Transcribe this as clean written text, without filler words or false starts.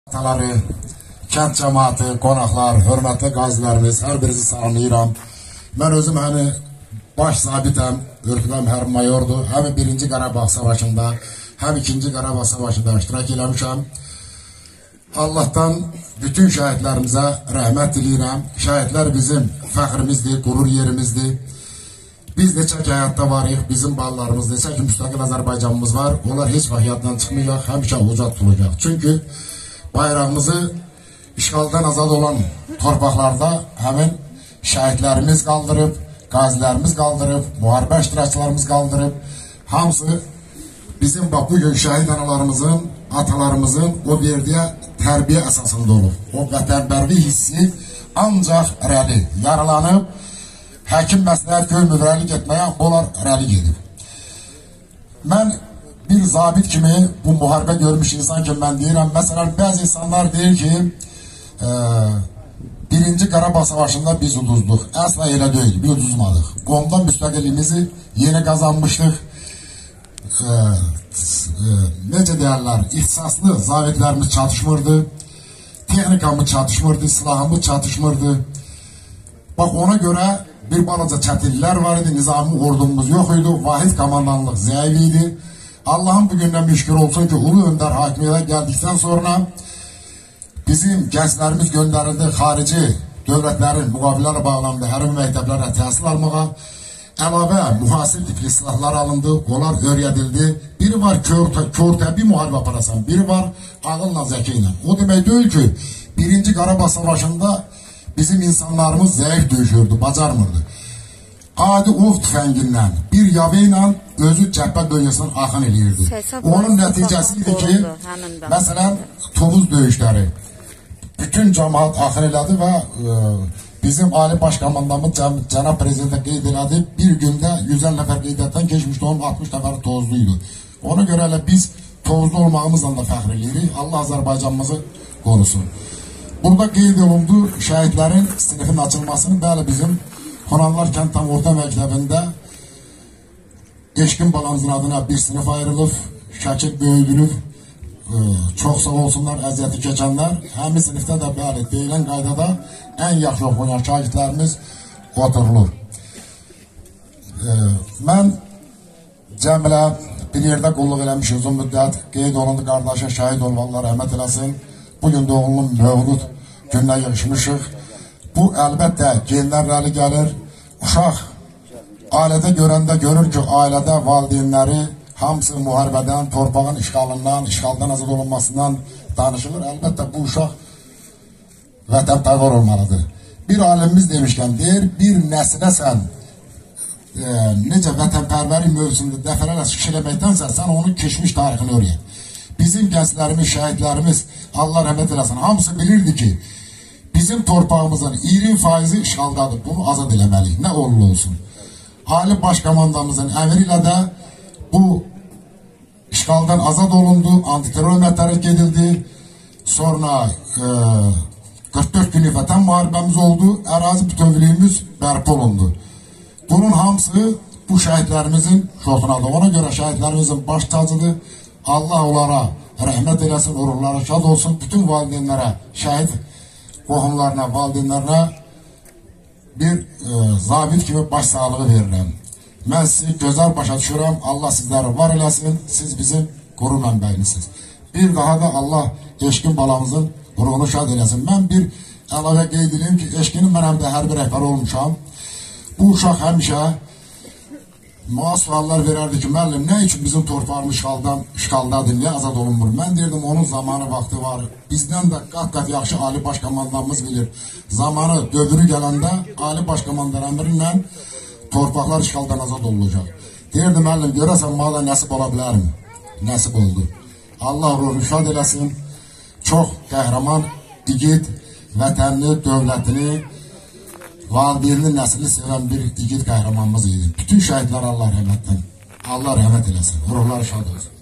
Ataları, kənd cəmaatı, qonaqlar, hörmətli qazilərimiz, hər birinizi salamlayıram. Mən özüm baş zabitəm, Ürküdəm hərbi mayordur. Həm 1-ci Qarabağ savaşında, həm 2-ci Qarabağ savaşında iştirak eləmişəm. Allah'tan bütün şəhidlərimizə rəhmət diləyirəm. Şəhidlər bizim fəxrimizdir, qurur yerimizdir. Biz neçə ki həyatda varıq, bizim ballarımız, neçə ki müstəqil Azərbaycanımız var. Onlar heç vaxt yaddan çıxmayacaq, həmişə uca tutulacaq. Çünki bayrağımızı işğaldan azad olan torpaqlarda həmin şəhidlərimiz qaldırıb, qazilərimiz qaldırıb, müharibə iştirakçılarımız qaldırıb. Hamısı bizim bugün şəhid analarımızın, atalarımızın o verdiyə tərbiyə əsasında olub. O vətənpərvərlik hissi ancaq rəli yaralanıb, həkim məsləhət görmür rəlik etməyə, onlar rəlik edib. Mən bir zabit kimi bu müharibə görmüş insan kimi mən deyirəm. Məsələn, bəzi insanlar deyir ki, 1-ci Qarabağ savaşında biz uduzduq. Əsla elə deyil, biz uduzmadıq. Qomdan müstəqilliyimizi yeni qazanmışdıq. Necə deyərlər, ixtisaslı zabitlərimiz çatışmırdı, texnikamız çatışmırdı, silahımız çatışmırdı. Bax, ona görə bir balaca çətinliklər var idi, nizami ordumuz yox idi, vahid komandanlıq zəif idi. Allah'ın bugündən müşkür olsun ki, Ulu Öndər hakimiyyətə gəldikdən sonra bizim gənclərimiz göndərildi xarici dövlətlərin müqavilələrlə bağlandı, hərbi məktəblərə təhsil almağa. Əlavə mühasir tipli silahlar alındı, onlar öyrədildi. Biri var körtəbi müharibə aparasan, biri var ağılla, zəki ilə. O demək deyil ki, 1-ci Qarabağ savaşında bizim insanlarımız zəif döyüşürdü, bacarmırdı. Adi ov tüfəngindən, bir yavə ilə özü cəbhə bölgəsindən axın eləyirdi. Onun nəticəsidir ki, məsələn, Tovuz döyüşləri bütün cəmaat axın elədi və bizim Ali Başkomandanımız Cənab Prezidentə qeyd elədi, bir gündə 150 nəfər qeydiyyatdan keçmişdi, onun 60 nəfəri Tovuzluydu. Ona görə elə biz Tovuzlu olmağımızla da fəxr eləyirik. Allah Azərbaycanımızı qorusun. Burada qeyd olundu şəhidlərin sinifin açılmasını, bəli bizim Xonanlar Kənd Tam Orta Məktəbində Eşqin balamızın adına bir sinif ayrılıb, şəkil böyüdülüb, çox sağ olsunlar əziyyəti keçənlər. Həmin sinifdə də bəli deyilən qaydada ən yaxşı oxuyan şagirdlərimiz oturulur. Mən cəmilə bir yerdə qulluq eləmiş uzun müddət, qeyd olundu qardaşa şəhid olun, Allah rəhmət eləsin. Bugün də oğlunun mövlud gününə yığışmışıq. Bu əlbəttə genlərlə gəlir. Uşaq ailədə görəndə görür ki, ailədə valideynləri hamısı müharibədən, torpağın işğalından, işğaldan azad olunmasından danışılır. Əlbəttə bu uşaq vətənpərvər olmalıdır. Bir alimimiz demişkən deyir, bir nəslə sən necə vətənpərvəri mövzusunda dəfələrlə çıxış eləməkdənsə, sən onun keçmiş tarixini öyrən. Bizim gənclərimiz, şəhidlərimiz, Allah rəhmət eləsin, hamısı bilirdi ki, bizim torpağımızın 20% işğaldadır. Bunu azad eləməliyik, nə olurlu olsun. Ali Başkomandamızın əmri ilə də bu işğaldan azad olundu, antiterror hörmətləri gedildi. Sonra 44 günlük vətən müharibəmiz oldu, ərazi bütövlüyümüz bərpa olundu. Bunun hamısı bu şəhidlərimizin şotunadır. Ona görə şəhidlərimizin baş tacıdır. Allah onlara rəhmət eləsin, uğurlara şad olsun. Bütün valideynlərə, şəhid qohumlarına, valideynlərə bir zabit kimi baş sağlığı verirəm. Mən sizi gözəl başa düşürəm. Allah sizləri var eləsin. Siz bizim quru mənbəyinizsiniz. Bir daha da Allah Eşqin balamızın ruhunu şad eləsin. Mən bir əlavə qeyd edeyim ki, Eşqinin mən həm də hərbi rəhbər olmuşam. Bu uşaq həmişə mənə suallar verərdi ki, müəllim, nə üçün bizim torpağımız işğaldadır, niyə azad olunmur? Mən deyirdim, onun zamanı, vaxtı var. Bizdən də qat-qat yaxşı Ali Başkomandanımız bilir. Zamanı, dövrü gələndə Ali Başkomandan əmri ilə torpaqlar işğaldan azad olunacaq. Deyirdim, müəllim, görəsən, mənə nəsib ola bilərmi? Nəsib oldu. Allah ruhunu şad eləsin. Çox qəhrəman, igid, vətənini, dövlətini, valideynini, nəslini sevən bir igid qəhrəmanımız idi. Bütün şəhidlər Allah rəhmət eləsin. Ruhları şad olsun.